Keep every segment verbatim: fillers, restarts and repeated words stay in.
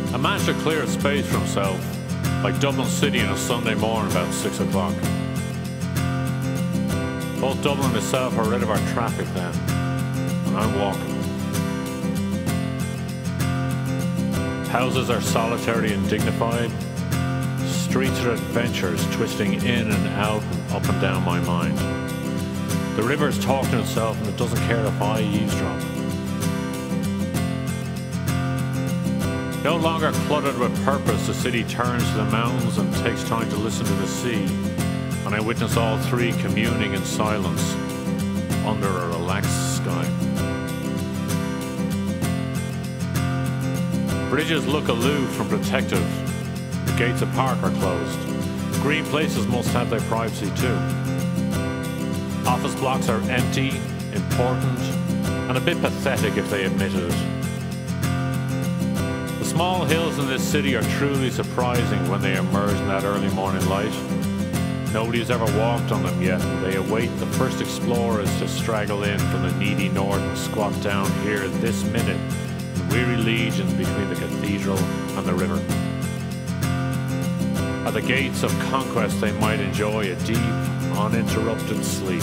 A man should clear a space for himself, like Dublin City on a Sunday morning about six o'clock. Both Dublin and myself are rid of our traffic then, and I'm walking. Houses are solitary and dignified. Streets are adventures twisting in and out and up and down my mind. The river is talking to itself and it doesn't care if I eavesdrop. No longer cluttered with purpose, the city turns to the mountains and takes time to listen to the sea, and I witness all three communing in silence under a relaxed sky. Bridges look aloof and protective. The gates of park are closed. Green places must have their privacy too. Office blocks are empty, important, and a bit pathetic if they admitted it. The small hills in this city are truly surprising when they emerge in that early morning light. Nobody has ever walked on them yet, and they await the first explorers to straggle in from the needy north and squat down here this minute in weary legions between the cathedral and the river. At the gates of conquest they might enjoy a deep, uninterrupted sleep.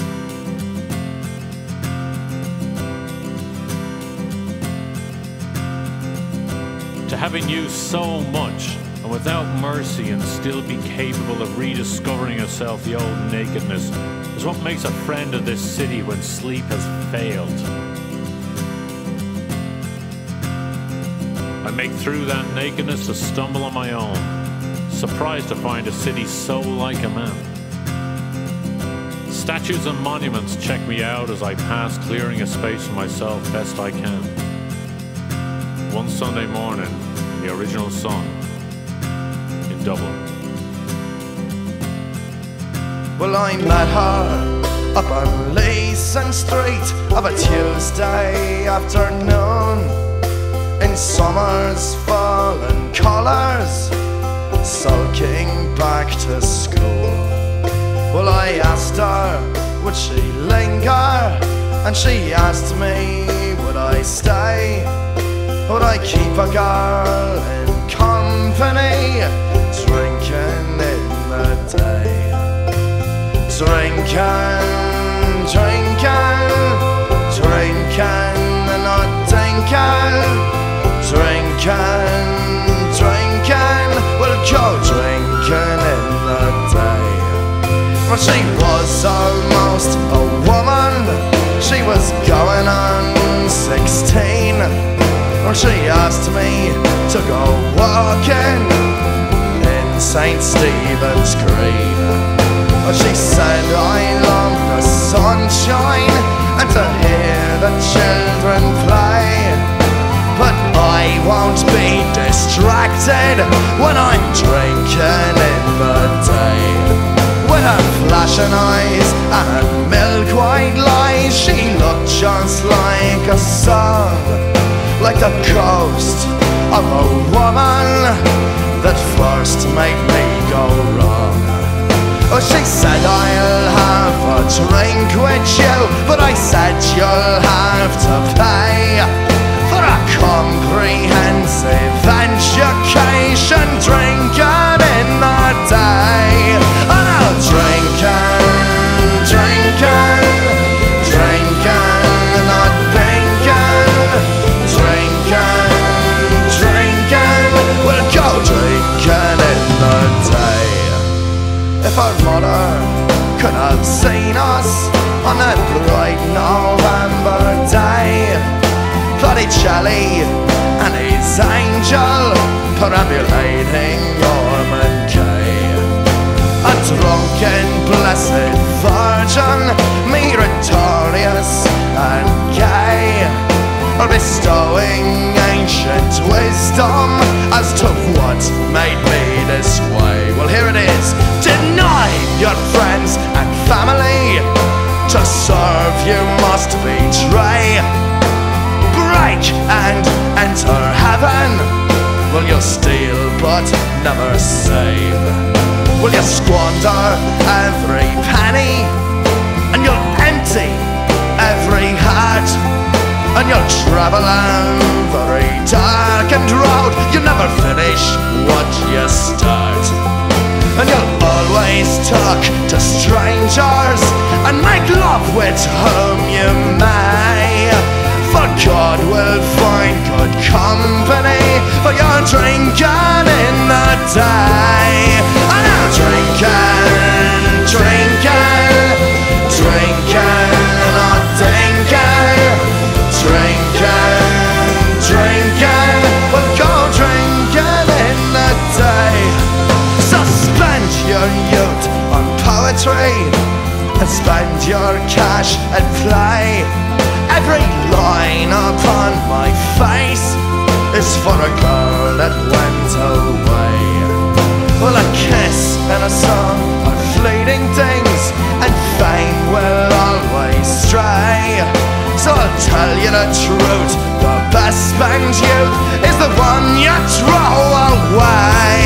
To having used so much and without mercy and still be capable of rediscovering yourself the old nakedness is what makes a friend of this city when sleep has failed. I make through that nakedness a stumble on my own, surprised to find a city so like a man. Statues and monuments check me out as I pass, clearing a space for myself best I can. One Sunday morning in the original sun in Dublin. Well, I met her up on Leeson Street of a Tuesday afternoon, in summer's fallen colours, sulking back to school. Well, I asked her, would she linger? And she asked me, would I stay? Would I keep a girl in company, drinking in the day? Drinking, drinking, drinking and not dinking. Drinking, drinking, we'll go drinking in the day. Well, she was almost a woman, she was going on sixteen. Well, she asked me to go walking in Saint Stephen's Green. Well, she said I love the sunshine and to hear the children play, but I won't be distracted when I'm drinking in the day. With her flashing eyes and her milk white lies, she looked just like a song, like the ghost of a woman that first made me go wrong. Oh, she said I'll have a drink with you, but I said you'll have to pay for a comprehensive education, drinking in the day. And now drinking, drinking, drinking, not thinking. Drinking, drinking, we'll go drinking in the day. If our mother could have seen us on that bright November day, Botticelli and his angel perambulating Ormond Quay, a drunken blessed virgin, meritorious and gay, or bestowing ancient wisdom as to what made me this way. Well, here it is: deny your friends and family, to serve you must betray. Break and enter heaven. Will you steal but never save? Will you squander every penny, and you'll empty every heart? And you'll travel every darkened road, you'll never finish for your drinking in the day. And now drinking, drinking, drinking, not dinking, drinking, drinking, we'll go drinking in the day. Suspend your youth on poetry and spend your cash at play. Every line upon my face is for a girl that went away. Well, a kiss and a song are fleeting things, and fame will always stray. So I'll tell you the truth, the best spent youth is the one you throw away.